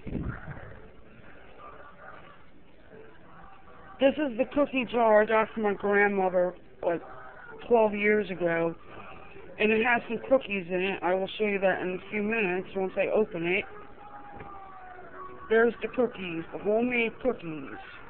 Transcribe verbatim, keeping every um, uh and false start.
This is the cookie jar I got from my grandmother, like, twelve years ago. And it has some cookies in it. I will show you that in a few minutes once I open it. There's the cookies, the homemade cookies.